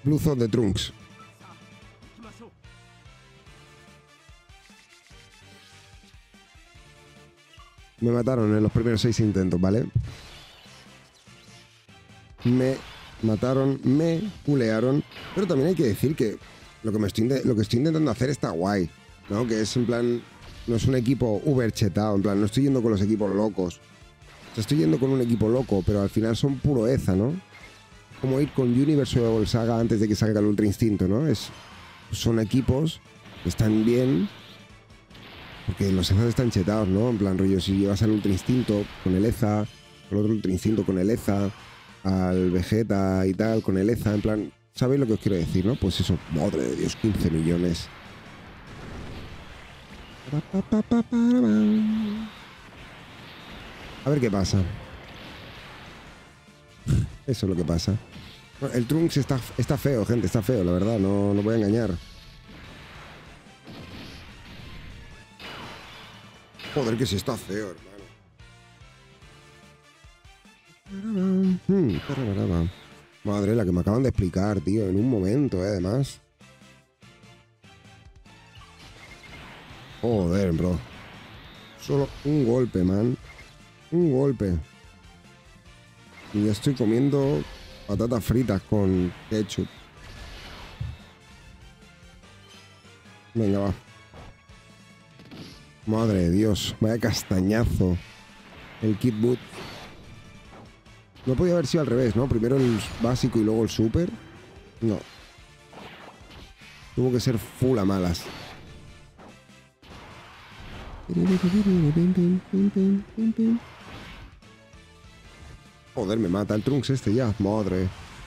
Blues de Trunks. Me mataron en los primeros 6 intentos, ¿vale? Me mataron, me pulearon. Pero también hay que decir que lo que estoy intentando hacer está guay, ¿no? Que es en plan, no es un equipo uber chetado, en plan, no estoy yendo con los equipos locos. O sea, estoy yendo con un equipo loco, pero al final son puro EZA, ¿no? Como ir con Universe o Saga antes de que salga el Ultra Instinto, ¿no? Son equipos que están bien, porque los EZA están chetados, ¿no? En plan, rollo, si llevas al Ultra Instinto con el EZA, al otro Ultra Instinto con el EZA, al Vegeta y tal, con el EZA, en plan, ¿sabéis lo que os quiero decir, no? Pues eso, madre de Dios, 15 millones. A ver qué pasa. Eso es lo que pasa. Bueno, el Trunks está feo, gente, está feo, la verdad, no voy a engañar. Joder, que sí está feo, hermano. Madre, la que me acaban de explicar, tío, en un momento, además. Joder, bro. Solo un golpe, man. Un golpe. Y ya estoy comiendo patatas fritas con ketchup. Venga, va. Madre de Dios, vaya castañazo. El Kid Boot. No podía haber sido al revés, ¿no? Primero el básico y luego el super. No. Tuvo que ser full a malas. Joder, me mata el Trunks este ya. Madre.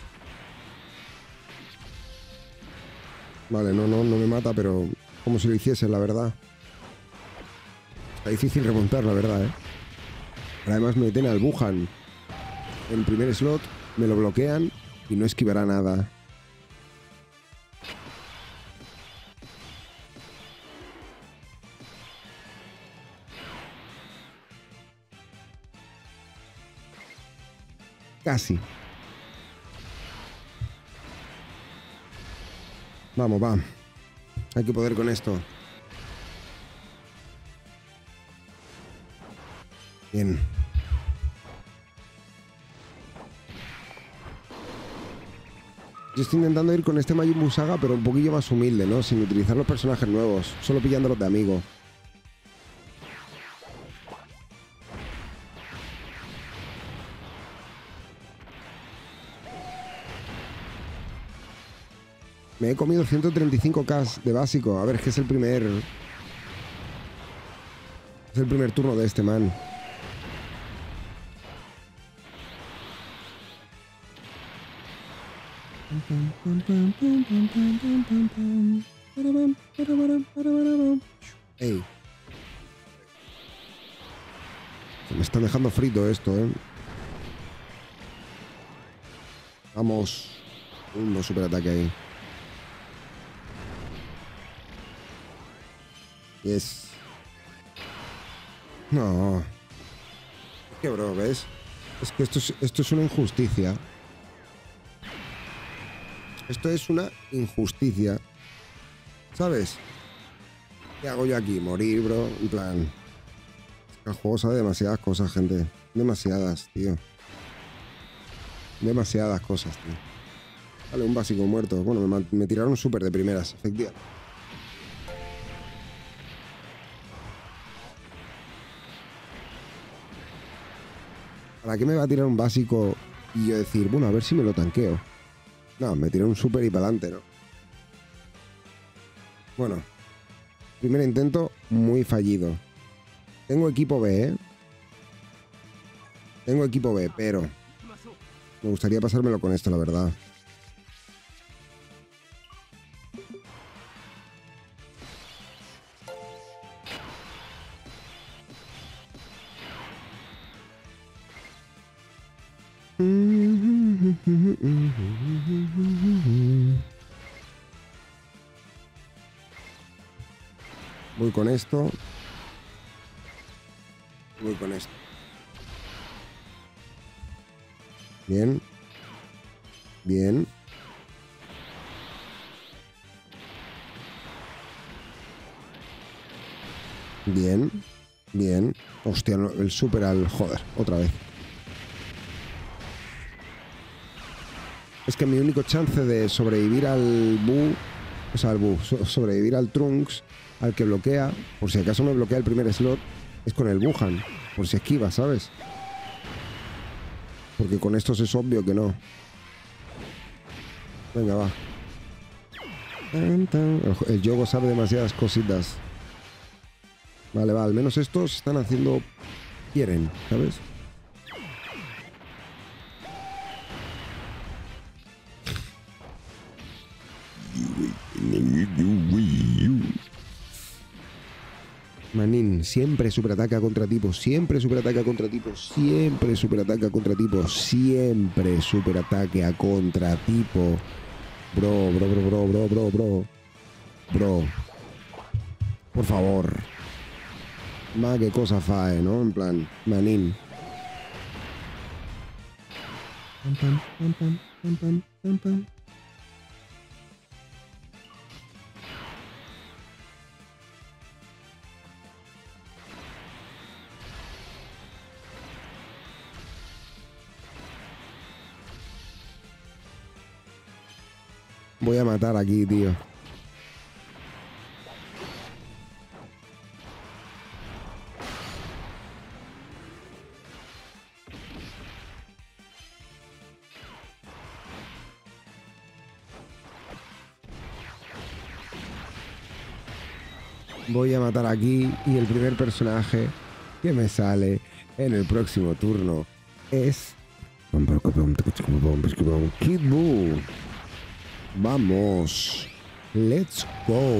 Vale, no me mata, pero como si lo hiciese, la verdad. Está difícil remontar, la verdad, ¿eh? Además me meten al Wuhan. En el primer slot me lo bloquean y no esquivará nada. Casi. Vamos, va. Hay que poder con esto. Bien. Yo estoy intentando ir con este Majin Buu Saga, pero un poquillo más humilde, ¿no? Sin utilizar los personajes nuevos, solo pillándolos de amigo. Me he comido 135k de básico. A ver, es que es el primer... Es el primer turno de este man. Ey. Me está dejando frito esto, ¿eh? Vamos. Un superataque ahí. Yes. No. Es que, bro, ¿ves? Es que esto es una injusticia. Esto es una injusticia. ¿Sabes? ¿Qué hago yo aquí? Morir, bro. En plan... El juego sabe demasiadas cosas, gente. Demasiadas, tío. Demasiadas cosas, tío. Vale, un básico muerto. Bueno, me tiraron súper de primeras, efectivamente. ¿Para qué me va a tirar un básico y yo decir, bueno, a ver si me lo tanqueo? No, me tiré un súper y para adelante, ¿no? Bueno, primer intento muy fallido. Tengo equipo B, ¿eh? Tengo equipo B, pero me gustaría pasármelo con esto, la verdad. Voy con esto. Voy con esto. Bien. Bien. Bien. Bien. Hostia, no, el super al... Joder, otra vez. Es que mi único chance de sobrevivir al Bu... O sea, al Bu... sobrevivir al Trunks, al que bloquea, por si acaso me bloquea el primer slot, es con el Wuhan. Por si esquiva, ¿sabes? Porque con estos es obvio que no. Venga, va. El Yogo sabe demasiadas cositas. Vale, va, al menos estos están haciendo... Quieren, ¿sabes? Manin, siempre superataca contra tipos, siempre superataca contra tipos, siempre superataca contra tipos, siempre superataque a contratipo. Bro. Bro. Por favor. Más que cosa fae, ¿no? En plan, Manin. Pam. Voy a matar aquí, tío. Voy a matar aquí y el primer personaje que me sale en el próximo turno es... Kid Buu. Vamos. Let's go.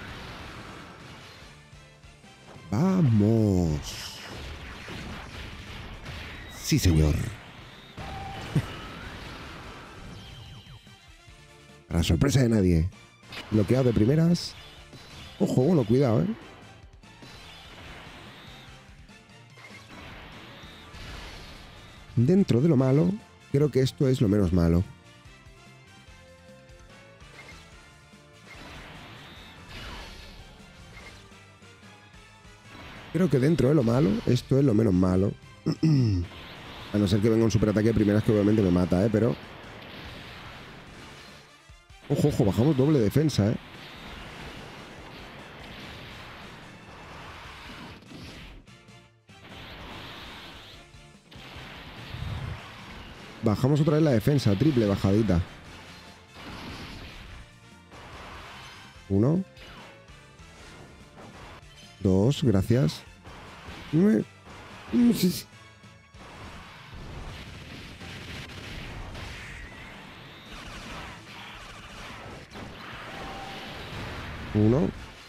Vamos. Sí, señor. Para sorpresa de nadie. Bloqueado de primeras. Ojo, bueno, cuidado, ¿eh? Dentro de lo malo, creo que esto es lo menos malo. Creo que dentro de lo malo, esto es lo menos malo. A no ser que venga un superataque de primeras que obviamente me mata, ¿eh? Pero... Ojo, bajamos doble defensa, ¿eh? Bajamos otra vez la defensa, triple bajadita. 1. 2, gracias. 1.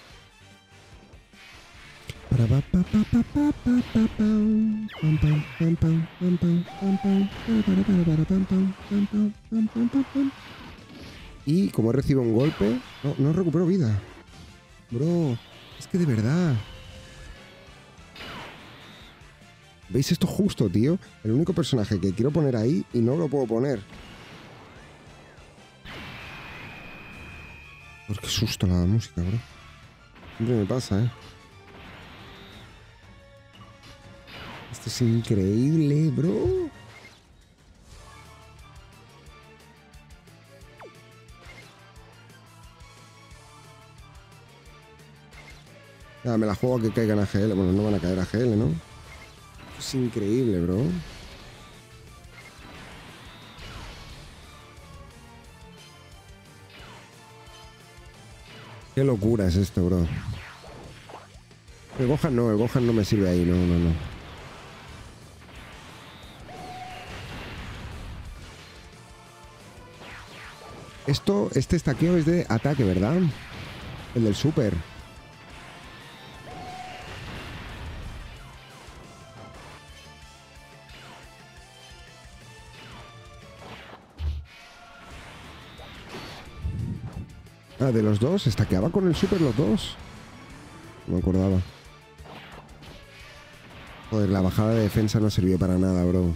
Y como recibo un golpe... No recupero vida. Bro, es que de verdad... ¿Veis esto justo, tío? El único personaje que quiero poner ahí y no lo puedo poner. Pues qué susto la música, bro. Siempre me pasa, ¿eh? Esto es increíble, bro. Ya, me la juego a que caigan a GL. Bueno, no van a caer a GL, ¿no? Es increíble, bro. Qué locura es esto, bro. El Gohan no me sirve ahí, no. Este estaqueo es de ataque, ¿verdad? El del super. Ah, de los dos, estaqueaba con el super los dos. No me acordaba. Joder, la bajada de defensa no sirvió para nada, bro.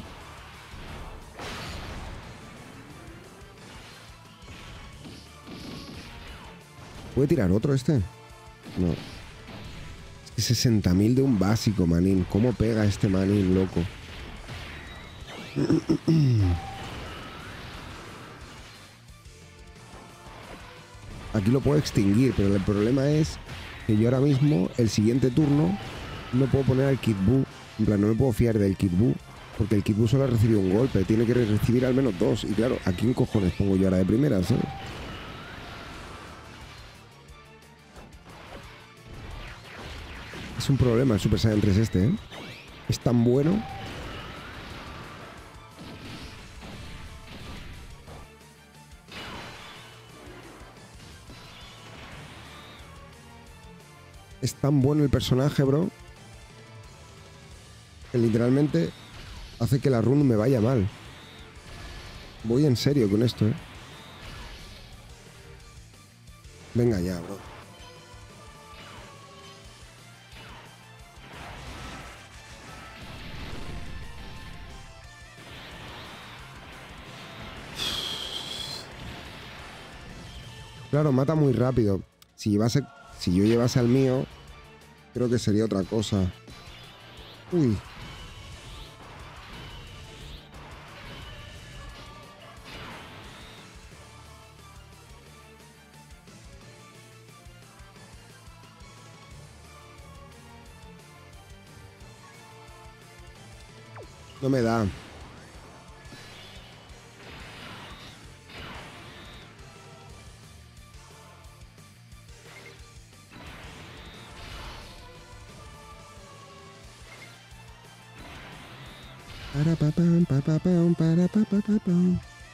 ¿Puede tirar otro este? No. Es que 60.000 de un básico, manín. ¿Cómo pega este manín, loco? Aquí lo puedo extinguir, pero el problema es que yo ahora mismo, el siguiente turno, no puedo poner al Kid Buu. En plan, no me puedo fiar del Kid Buu, porque el Kid Buu solo ha recibido un golpe. Tiene que recibir al menos 2. Y claro, ¿a quién cojones pongo yo ahora de primera, sabes? Es un problema el Super Saiyan 3 este, ¿eh? Es tan bueno. Es tan bueno el personaje, bro, que literalmente hace que la run me vaya mal. Voy en serio con esto, ¿eh? Venga ya, bro. Claro, mata muy rápido. Si yo llevase al mío, creo que sería otra cosa. Uy. No me da. Para pa pam, pa pa pam, para pa pa pa pam.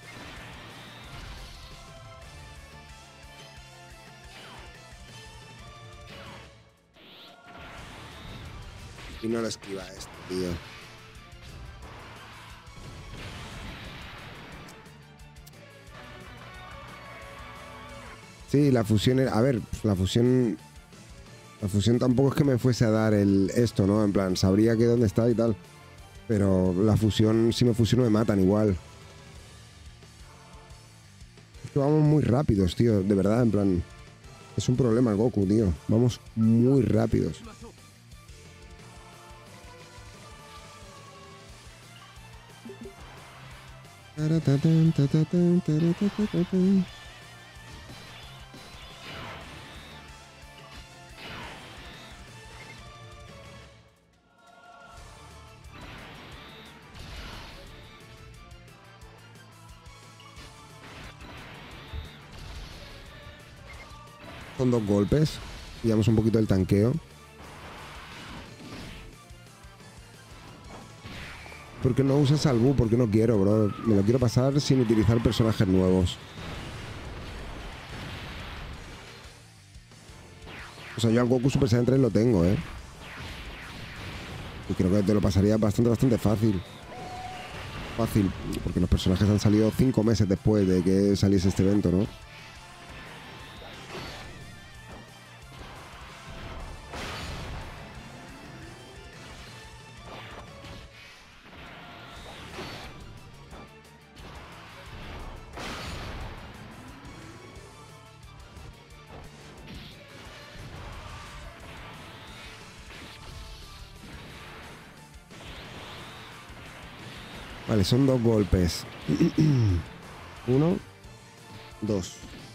Y no lo esquiva esto, tío. Sí, la fusión era... A ver, la fusión... La fusión tampoco es que me fuese a dar esto, ¿no? En plan, sabría que dónde está y tal. Pero la fusión, si me fusiono me matan igual. Es que vamos muy rápidos, tío. De verdad, en plan... Es un problema el Goku, tío. Vamos muy rápidos. Son 2 golpes. Pillamos un poquito el tanqueo. ¿Por qué no usas al Buu? Porque no quiero, bro. Me lo quiero pasar sin utilizar personajes nuevos. O sea, yo al Goku Super Saiyan 3 lo tengo, ¿eh? Y creo que te lo pasaría bastante fácil. Fácil, porque los personajes han salido 5 meses después de que saliese este evento, ¿no? Vale, son 2 golpes. 1, 2.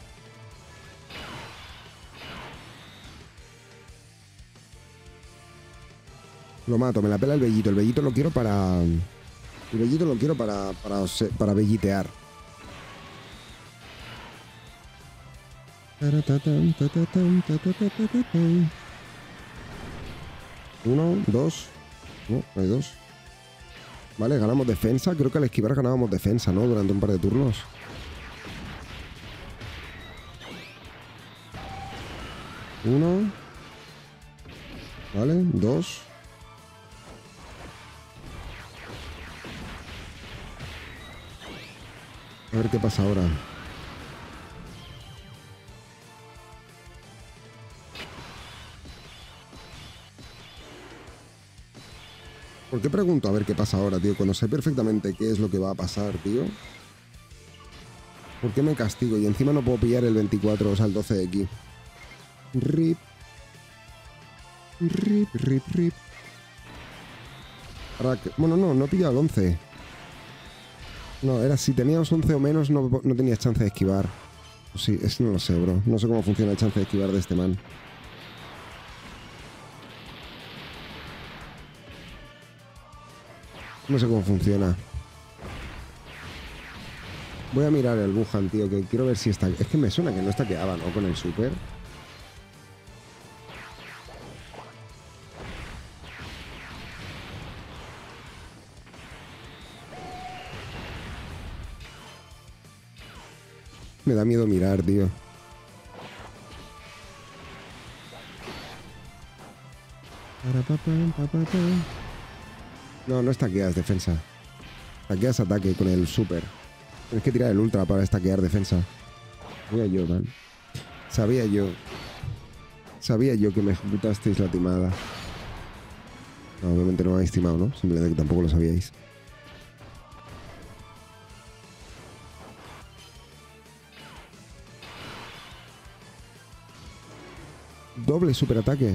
Lo mato, me la pela el Bellito. El Bellito lo quiero para... El Bellito lo quiero para bellitear. Uno, dos. No, hay 2. Vale, ganamos defensa. Creo que al esquivar ganábamos defensa, ¿no? Durante un par de turnos. Uno. Vale, 2. A ver qué pasa ahora. ¿Por qué pregunto a ver qué pasa ahora, tío? Cuando sé perfectamente qué es lo que va a pasar, tío. ¿Por qué me castigo? Y encima no puedo pillar el 24, o sea, el 12 de aquí. RIP. Rip, rip, rip. Bueno, no he pillado el 11. No, era si teníamos 11 o menos no tenías chance de esquivar. Sí, no lo sé, bro. No sé cómo funciona el chance de esquivar de este man. No sé cómo funciona. Voy a mirar el Wuhan, tío, que quiero ver si está... Es que me suena que no estaqueaba, ¿no? Con el super. Me da miedo mirar, tío. No, no estaqueas defensa. Estaqueas ataque con el super. Tienes que tirar el ultra para estaquear defensa. Sabía yo, man. Sabía yo. Sabía yo que me ejecutasteis la timada. No, obviamente no me habéis timado, ¿no? Simplemente que tampoco lo sabíais. Doble superataque.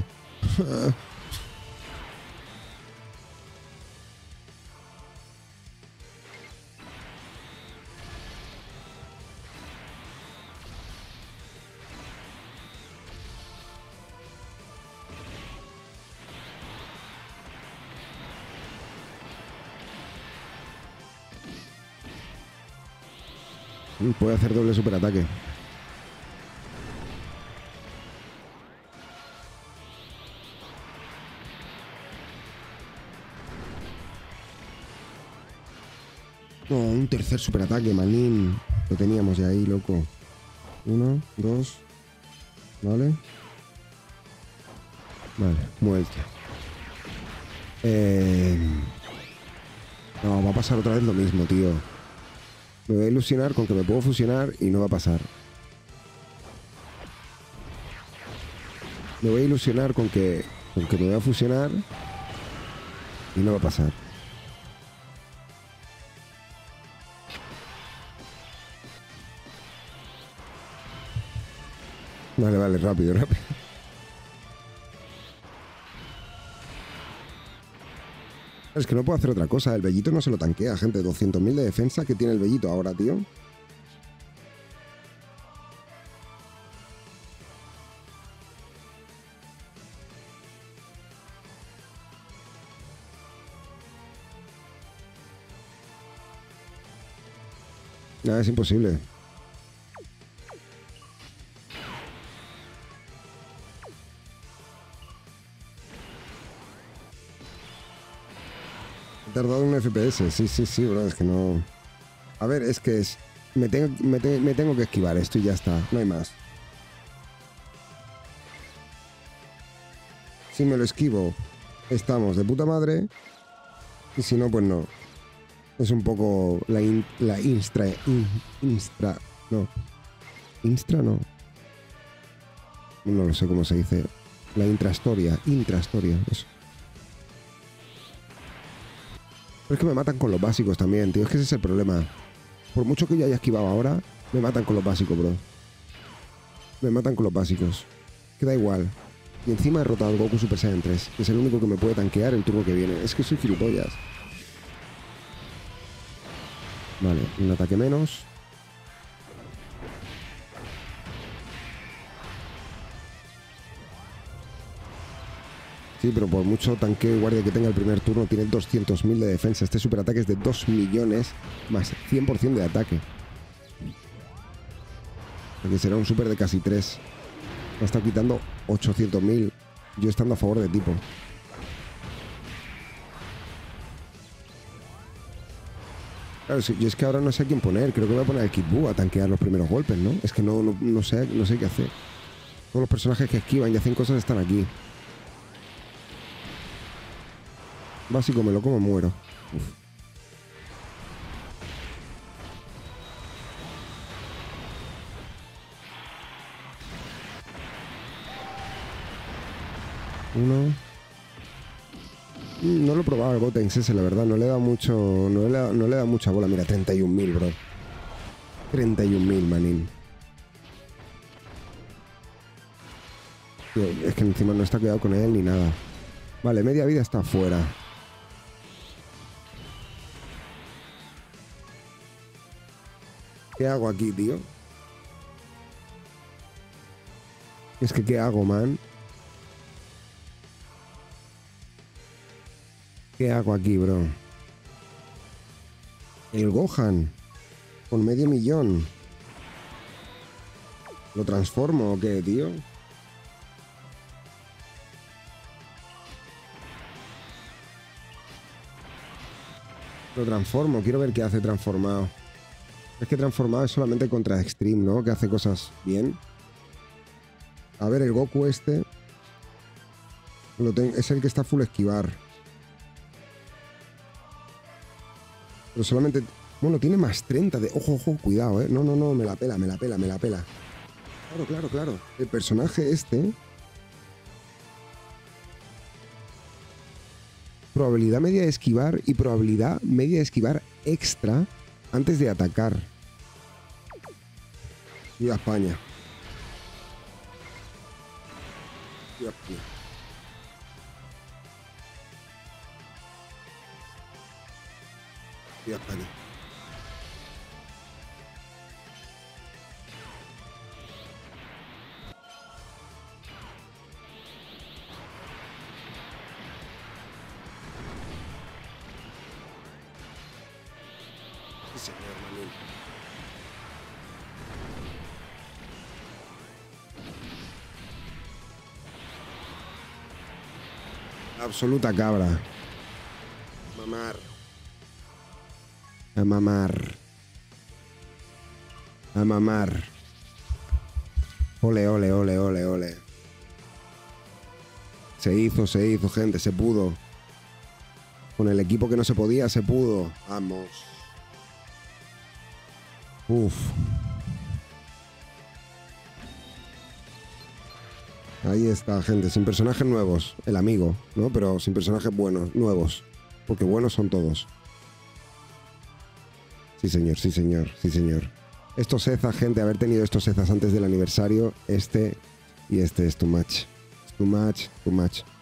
Puede hacer doble superataque. No, un tercer superataque, manín. Lo teníamos ya ahí, loco. 1, 2. Vale. Vale, muerto. No, va a pasar otra vez lo mismo, tío. Me voy a ilusionar con que me puedo fusionar y no va a pasar. Me voy a ilusionar con que me voy a fusionar y no va a pasar. Vale, vale, rápido, rápido. Es que no puedo hacer otra cosa. El Bellito no se lo tanquea, gente. 200.000 de defensa que tiene el Bellito ahora, tío. Nada, es imposible. He tardado un FPS. Sí, bro. Es que no... A ver, es que es... Me tengo que esquivar esto y ya está. No hay más. Si me lo esquivo, estamos de puta madre. Y si no, pues no. Es un poco la instra... No. Instra no. No lo sé cómo se dice. La intrahistoria. Intrahistoria. Eso. Pero es que me matan con los básicos también, tío. Es que ese es el problema. Por mucho que yo haya esquivado ahora, me matan con los básicos, bro. Me matan con los básicos. Que da igual. Y encima he derrotado al Goku Super Saiyan 3, que es el único que me puede tanquear el turno que viene. Es que soy gilipollas. Vale, un ataque menos. Sí, pero por mucho tanque y guardia que tenga el primer turno, tiene 200.000 de defensa. Este superataque es de 2 millones más 100% de ataque. Porque será un super de casi 3. Me está quitando 800.000. Yo estando a favor de tipo. Claro, sí, yo es que ahora no sé a quién poner. Creo que voy a poner al Kid Buu a tanquear los primeros golpes, ¿no? Es que no sé qué hacer. Todos los personajes que esquivan y hacen cosas están aquí. Básico, me lo como, muero. Uf. Uno. No lo he probado al Gotenks ese, la verdad. No le he dado mucho. No le he dado mucha bola. Mira, 31.000, bro. 31.000, manín. Tío, es que encima no está quedado con él ni nada. Vale, media vida está fuera. ¿Qué hago aquí, tío? Es que, ¿qué hago, man? ¿Qué hago aquí, bro? El Gohan. Con medio millón. ¿Lo transformo o qué, tío? Lo transformo. Quiero ver qué hace transformado. Es que transformado es solamente contra Extreme, ¿no? Que hace cosas bien. A ver, el Goku este... es el que está full esquivar. Pero solamente... Bueno, tiene más 30 de... Ojo, ojo, cuidado, ¿eh? No, no, no, me la pela, me la pela, me la pela. Claro, claro, claro. El personaje este... Probabilidad media de esquivar y probabilidad media de esquivar extra antes de atacar. Viva España. Viva España. Viva España. Sí, señor, manín. Absoluta cabra. Mamar. A mamar. A mamar. Ole, ole, ole, ole, ole. Se hizo, gente, se pudo. Con el equipo que no se podía, se pudo. Vamos. Uf. Ahí está, gente, sin personajes nuevos. El amigo, ¿no? Pero sin personajes buenos, nuevos. Porque buenos son todos. Sí, señor, sí, señor, sí, señor. Estos Ezas, gente, haber tenido estos Ezas antes del aniversario, este y este es too much. Too much, too much.